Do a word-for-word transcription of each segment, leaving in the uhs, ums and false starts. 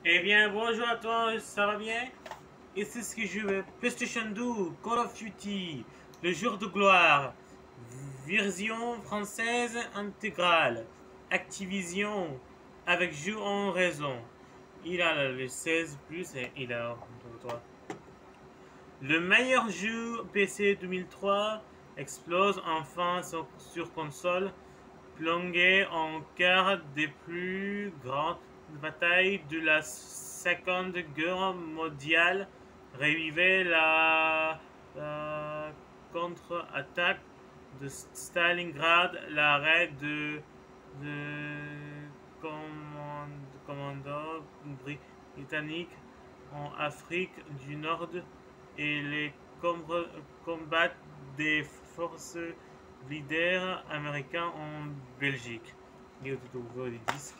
Eh bien, bonjour à toi, ça va bien? Ici ce que je veux. PlayStation deux, Call of Duty, le jour de gloire, version française intégrale, Activision, avec jeu en raison. Il a le seize plus et il a toi. Le meilleur jeu P C deux mille trois explose enfin sur, sur console, plongé en cœur des plus grandes batailles de la Seconde Guerre mondiale, revivait la, la contre-attaque de Stalingrad, l'arrêt de, de command- commandants britanniques en Afrique du Nord et les com- combats des forces leader américain en Belgique. Il y a tout ouvert des disques.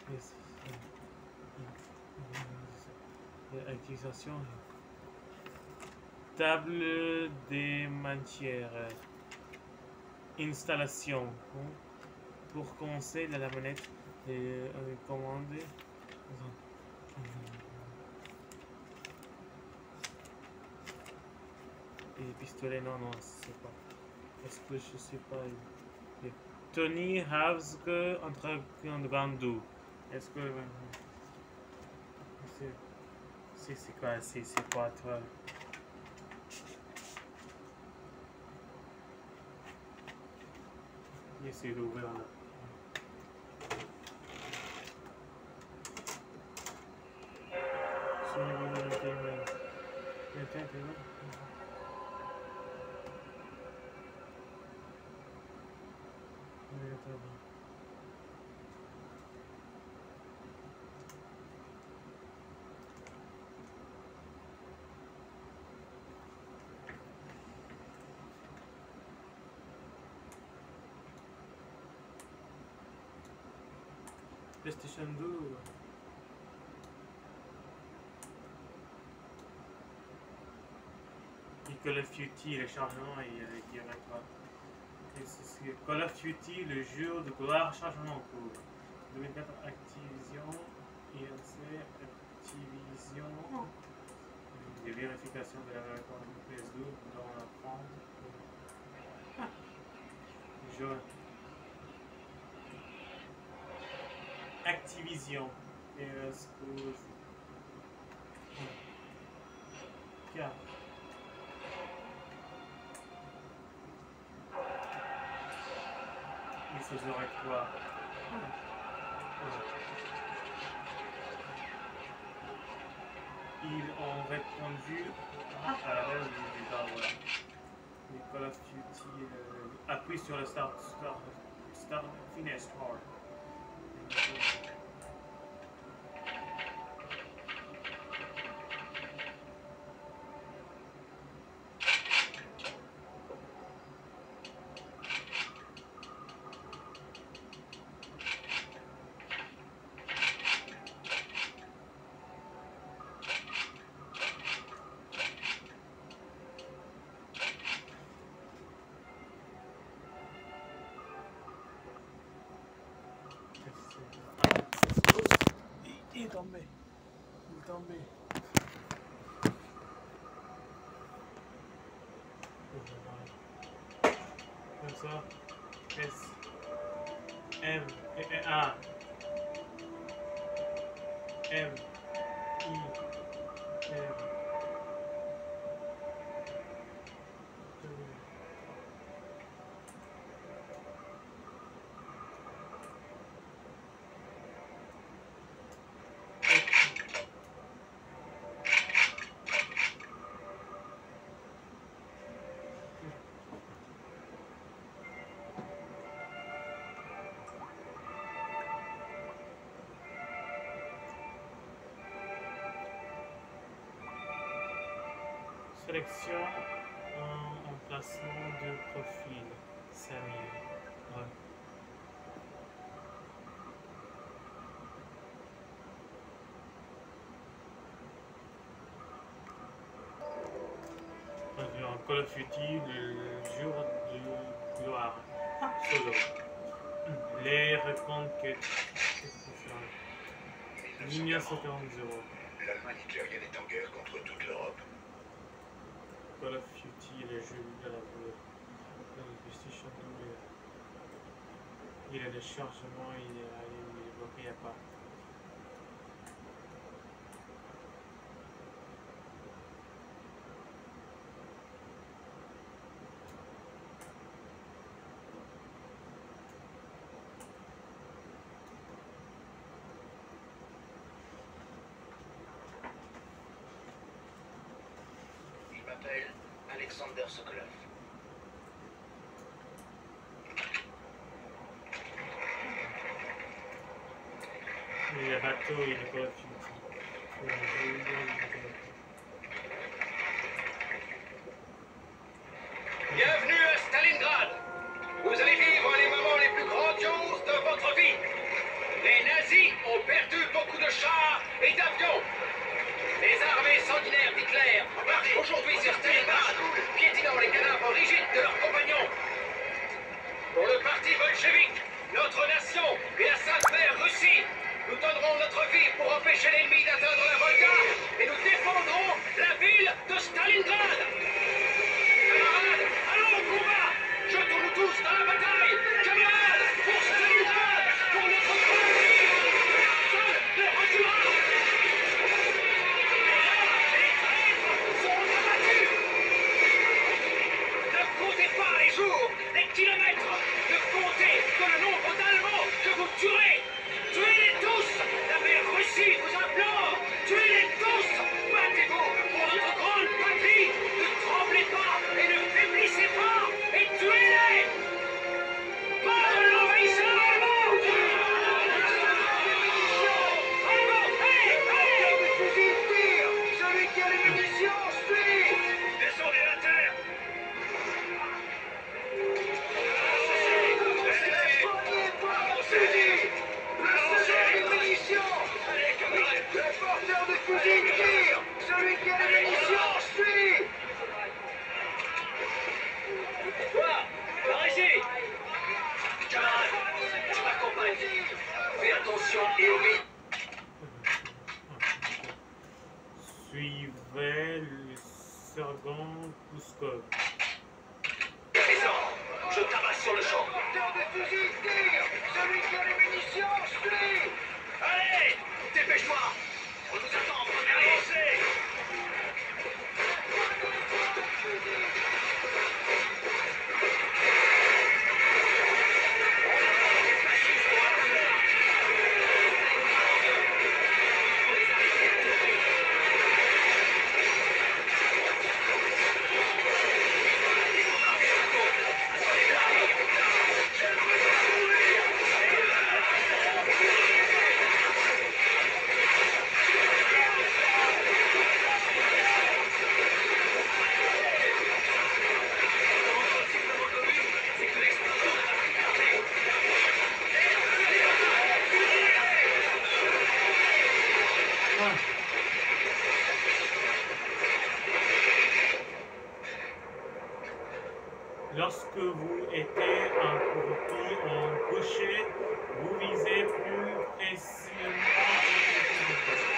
Utilisation. Table des matières. Installation. Pour commencer, la manette est commandée. Et les pistolets, non, non, c'est pas. Est-ce que je sais pas. Tony Havsk entre Gandu. Est-ce que. C'est c'est quoi? C'est quoi toi? Essayer d'ouvrir là. Sur le niveau de l'intérieur. L'intérieur. PlayStation deux. Et Call of Duty, le chargement et avec il y avait pas. Call of Duty, le jeu de gloire, chargement en cours. deux mille quatre Activision, I N C, Activision. Des vérifications de la réponse du P S deux dans la France. Jeu. Activision. P S deux. quatre. Il faisait quoi? Ils ont répondu à la base du départ. Voilà. Les Call of Duty euh, appuie sur le start, start, start, finish hard. Il est tombé. Il est tombé. Comme ça. S. M. Et A. M. I. M. Sélection en emplacement de profil. Samuel. Ouais. En Call of Duty, le jour de gloire. Solo. Les reconquêtes. Ligne cent quarante zéro. L'Allemagne hitlérienne est en guerre contre toute l'Europe. Call of Duty, les jeux de la PlayStation deux. Il a des chargements, il est, il est bloqué, il n'y a pas. Alexander Sokolov. Il y a bateau, il est Call of Duty. Bienvenue à Stalingrad. Vous allez vivre les moments les plus grandioses de votre vie. Les nazis ont perdu beaucoup de chars et d'avions. Les armées sanguinaires d'Hitler marchent aujourd'hui sur Stalingrad, piétinant les cadavres rigides de leurs compagnons. Pour le parti bolchevique, notre nation et la Sainte Mère Russie, nous donnerons notre vie pour empêcher l'ennemi d'atteindre la Volga et nous défendrons la ville de Stalingrad. Camarades, allons au combat. Jetons-nous tous dans la bataille. Camarades, pour Stalingrad, pour notre patrie. Seul le reculera. Les jours, les kilomètres, ne comptez que le nombre d'Allemands que vous tuerez. Tuez-les tous, la mère Russie vous implore. Tuez-les tous, battez-vous pour notre grande patrie. Ne tremblez pas et ne faiblissez pas et tuez-les. Pas de l'envahisseur allemand. Allemand, hé, hé. Celui qui a les munitions, suit. Descendez la terre. Le porteur de fusil tire. Celui qui a les munitions suit. Toi, par ici. Camarade, tu m'accompagnes. Fais attention et obéis. Suivez le sergent Pouskov. Je tabasse sur le champ. Le porteur de fusil tire. Celui qui a les munitions suit. Allez, dépêche-toi. On nous attend en premier. Avancez. Lorsque vous êtes encroupis en coucher, vous visez plus précisément.